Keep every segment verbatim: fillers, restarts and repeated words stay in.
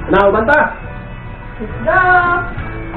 Now, banta! Let's go!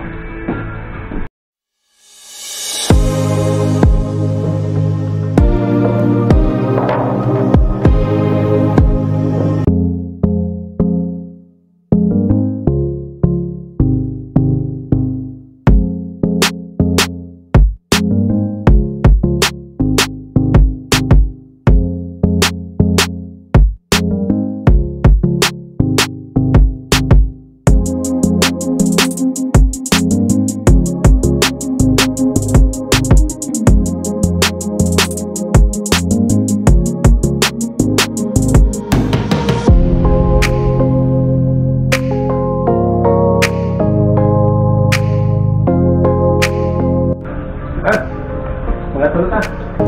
Mga tulta.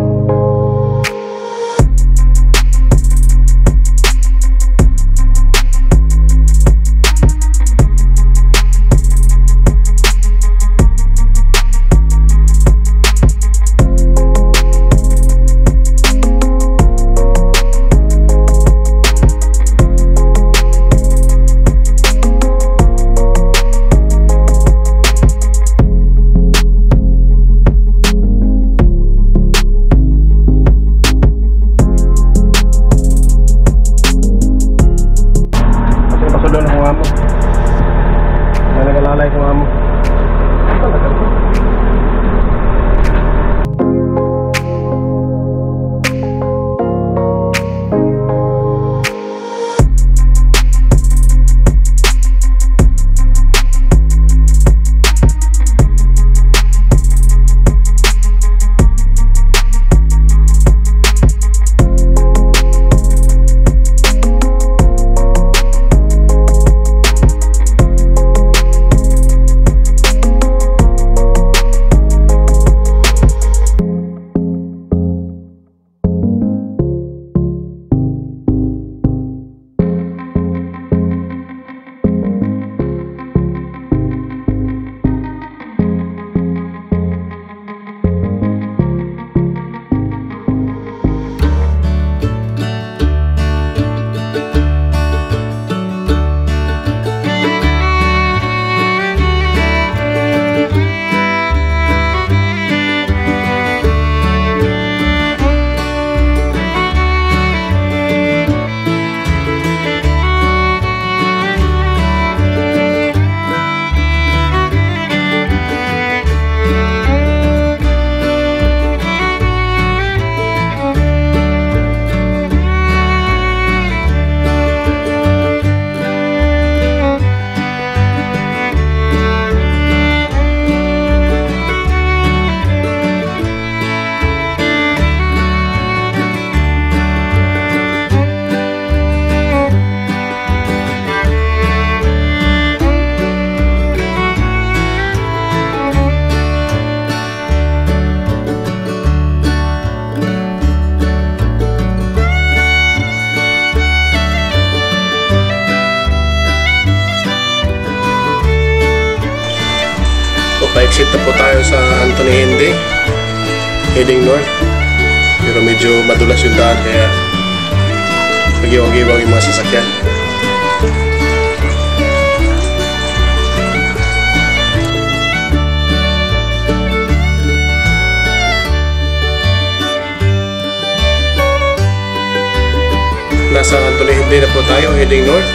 Pa-exit na po tayo sa Anthony Hindi, heading north. Pero medyo madulas yung daan kaya mag-iwang-iwang yung mga sasakyan. Nasa Anthony Hindi na po tayo, heading north.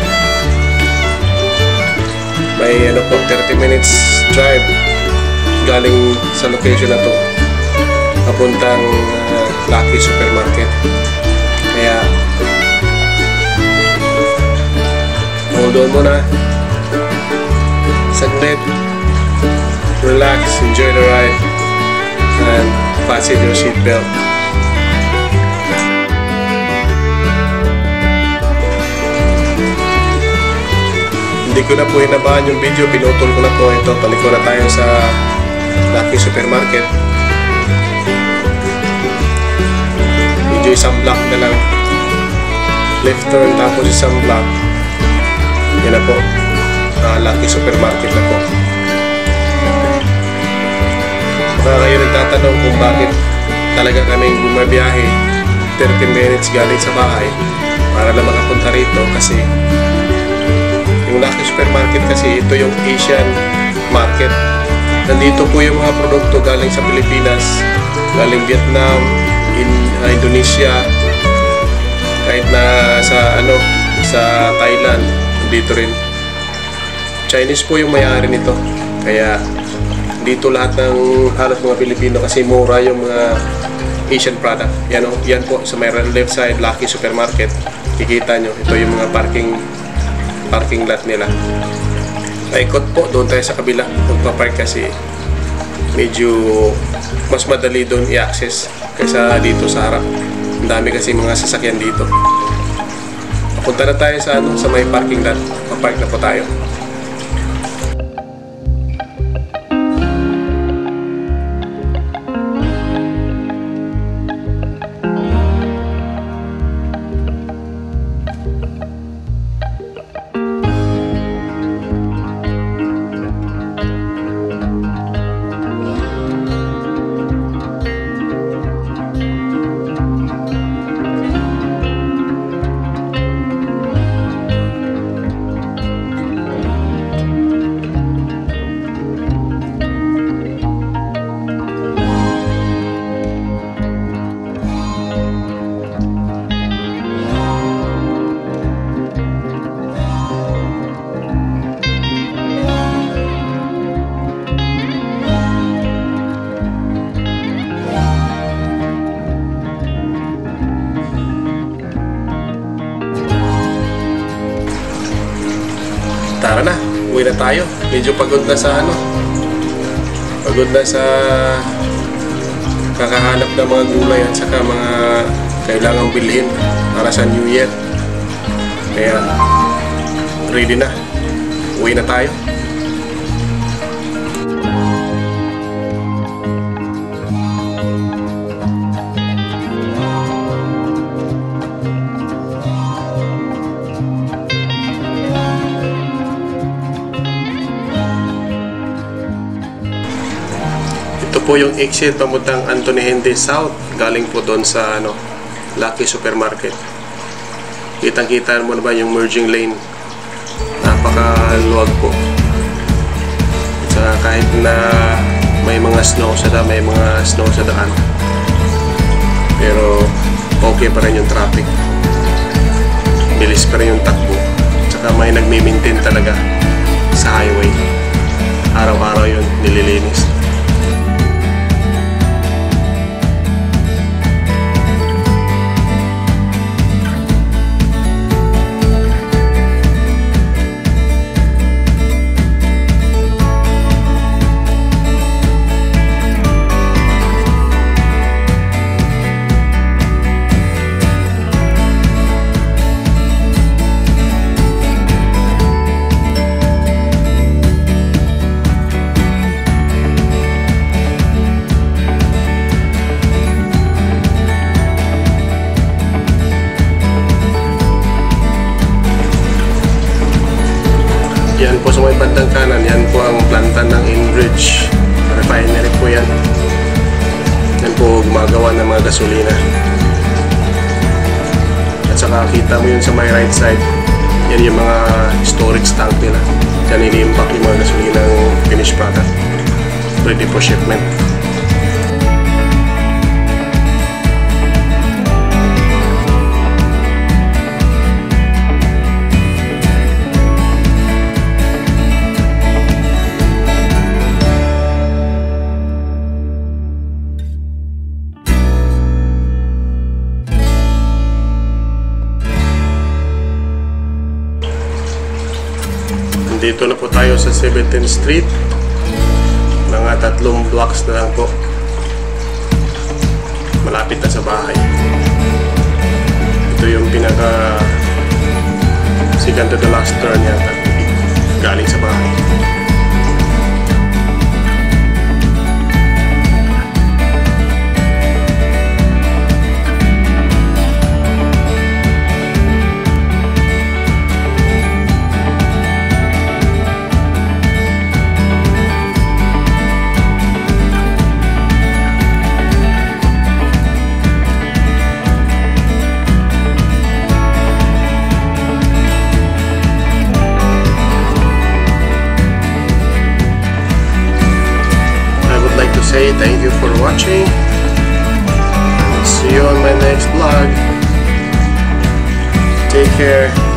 May ano po, thirty minutes drive galing sa location na to papuntang uh, Lucky Supermarket. Kaya hold on muna saglit, relax, enjoy the ride, and fasten your seatbelt. Hindi ko na po hinabahan yung video, pinutol ko na po ito. Paliko na tayo sa Lucky Supermarket. Medyo isang block na lang. Left turn tapos isang block. Yan na po. Uh, Lucky Supermarket na po. Baka kayo nagtatanong kung bakit talaga kaming bumabiyahe thirty minutes galing sa bahay para lang makapunta rito, kasi yung Supermarket kasi ito yung Asian market. Nandito po yung mga produkto galing sa Pilipinas, galing Vietnam, in, uh, Indonesia, kahit na sa ano sa Thailand, dito rin. Chinese po yung may-ari nito. Kaya dito lahat ng halos mga Pilipino kasi mura yung mga Asian product. Yan, o, yan po sa may left side, Lucky Supermarket. Kikita nyo, ito yung mga parking parking lot nila. Naikot po, doon tayo sa kabila magpapark kasi medyo mas madali doon i-access kaysa dito sa harap. Ang dami kasi mga sasakyan dito. Punta na tayo sa ano, sa may parking lot. Papark na po tayo. Tara na, uwi na tayo. Medyo pagod na sa ano. Pagod na sa kakahanap ng mga gulay at saka mga kailangang bilhin para sa New Year. Kaya ready na. Uwi na tayo. Ito po yung exit pamuntang Anthony Henry South. Galing po doon sa ano, Lucky Supermarket. Kitang-kita mo naman yung merging lane. Napakaluwag po. At kahit na may mga snow sa daan, may mga snow sa daan. Pero okay pa rin yung traffic. Bilis pa rin yung takbo. Tsaka may nagmi-maintain talaga sa highway. Araw-araw yun nililinis. Yan po sa may bandang kanan, yan po ang planta ng Enbridge refinery po yan. Yan po gumagawa ng mga gasolina. At saka kita mo yun sa may right side, yan yung mga storage tank nila. Yan ini-impact yung mga gasolina ng finished product ready for shipment. Dito na po tayo sa seventeenth Street. Mga tatlong blocks na lang po. Malapit na sa bahay. Ito yung pinaka second to the last turn yata galing sa bahay. say thank you for watching. See you on my next vlog. Take care.